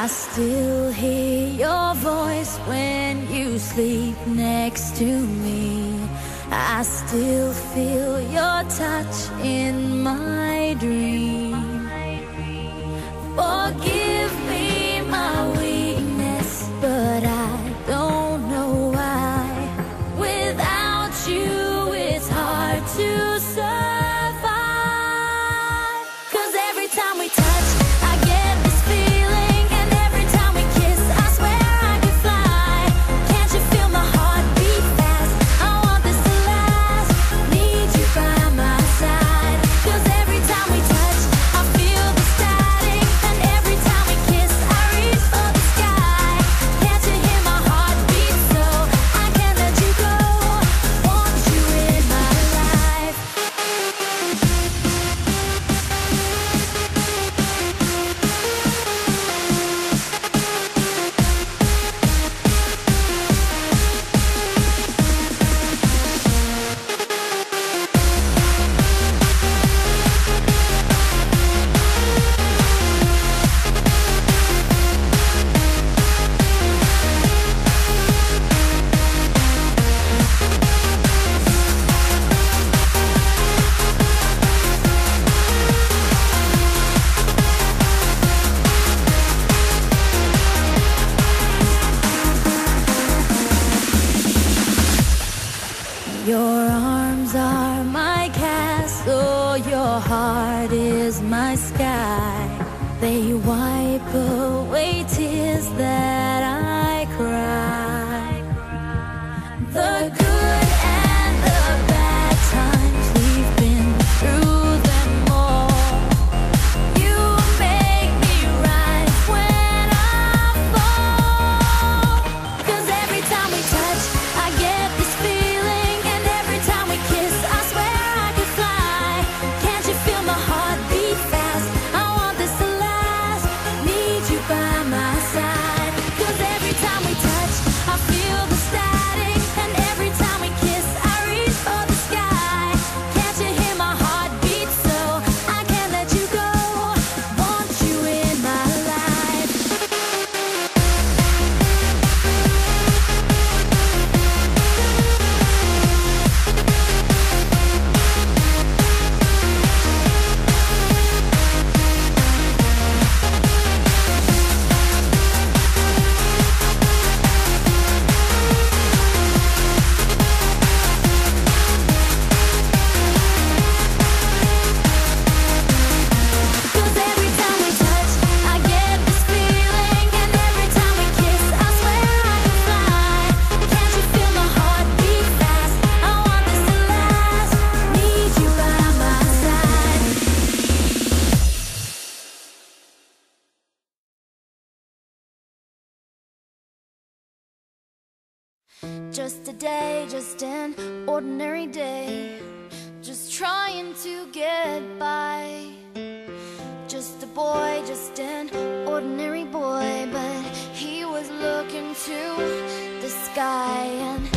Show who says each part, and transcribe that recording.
Speaker 1: still hear your voice when you sleep next to me. I still feel your touch in my dream. Forgive me my weakness, but I don't know why. Without you, it's hard to survive. 'Cause every time we touch, I get this feeling, and every time we kiss, I swear I could fly. Can't you feel my heart beat fast? I want this to last. Need you by my side. 'Cause every time we touch, I feel the static, and every time we kiss, I reach for the sky. Can't you hear my heart beat? So I can't let you go. Want you in my life. Your arms are my castle, your heart is my sky. They wipe away tears that I cry. The good and the bad times, we've been through them all. You make me rise when I fall. 'Cause every time we touch, I get this feeling, and every time we kiss, I swear I could fly. Can't you feel my heart beat fast? I want this to last. Need you by my side. 'Cause every time we touch, I feel the static, and every time we kiss, I reach for the sky. Can't you hear my heart beat? So I can't let you go. Want you in my life. Cause every time we touch, I get this feeling, and every time we kiss, I swear I could fly. Can't you feel my heart beat fast? I want this to last. Need you by my side. Just a day, just an ordinary day, just trying to get by. Just a boy, just an ordinary boy, but he was looking to the sky, and